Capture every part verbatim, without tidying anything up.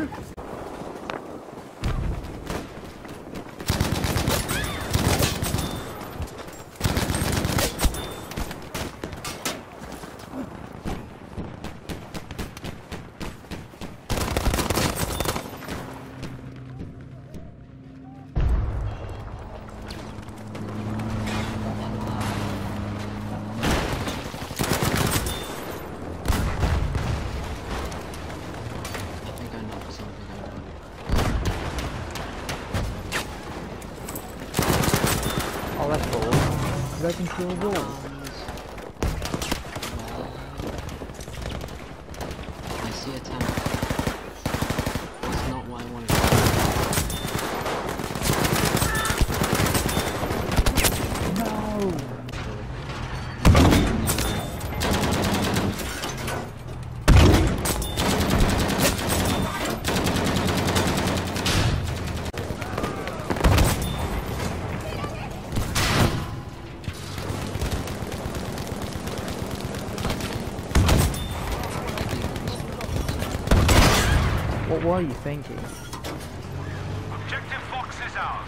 Oh, that's cool. Is that through a wall? I see a tank. It's not what I wanted to No! What were you thinking? Objective Fox is ours.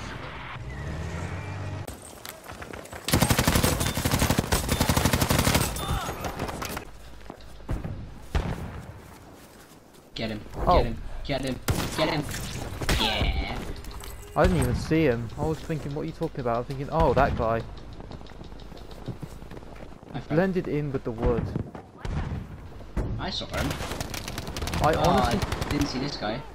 Get him, Oh. get him, get him, get him. Yeah. I didn't even see him. I was thinking, what are you talking about? I'm thinking, oh, that guy. I, found- Blended in with the wood. I saw him. I Oh, honestly... I didn't see this guy.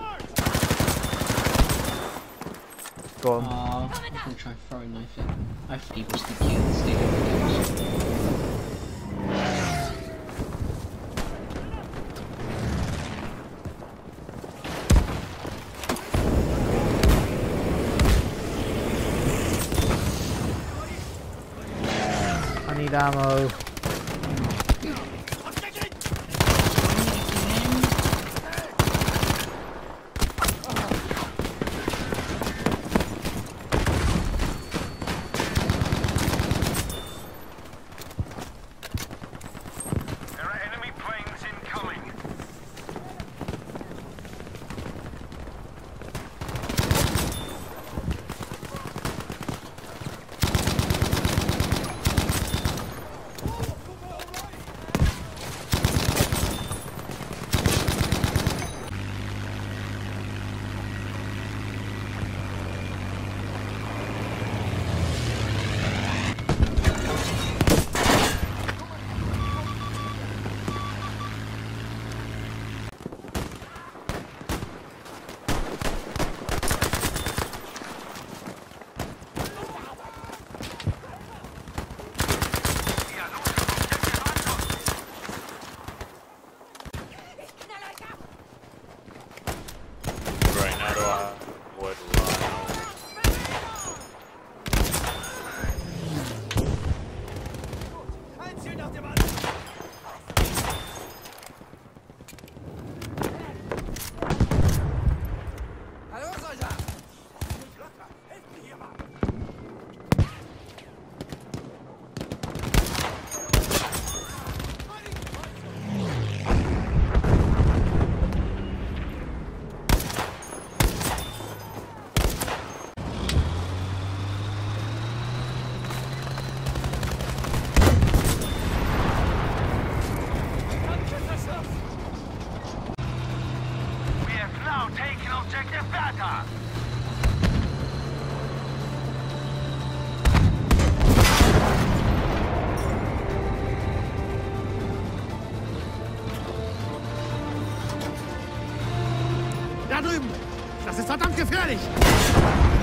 Go on. Oh, I'm gonna try throwing knife it. I have people sneaking in and stealing the kills. I need ammo. There are enemy planes incoming. Right now, do I would run. We have now taken objective Beta. Da drüben! Das ist verdammt gefährlich!